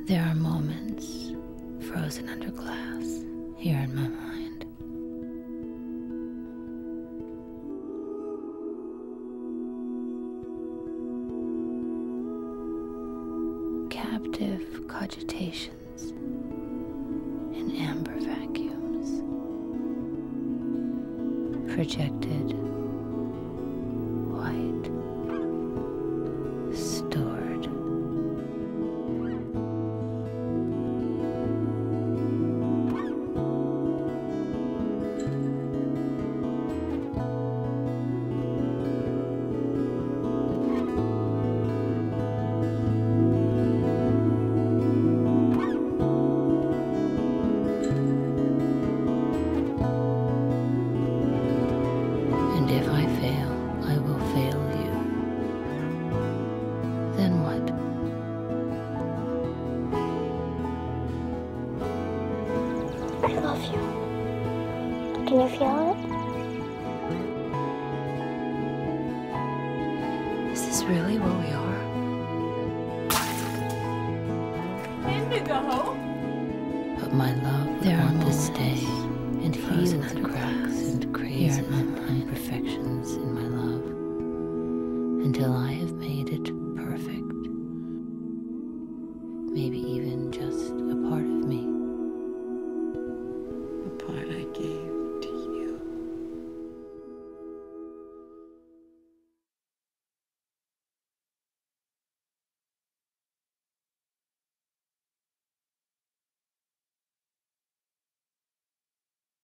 There are moments frozen under glass here in my mind. Captive cogitations in amber vacuums, projected, white, stored. And if I fail, I will fail you. Then what? I love you. Can you feel it? Is this really what we are? Inga. But my love, there want to stay and frozen under cracks and crazy imperfections in my love until I have made it perfect. Maybe even just a part of me.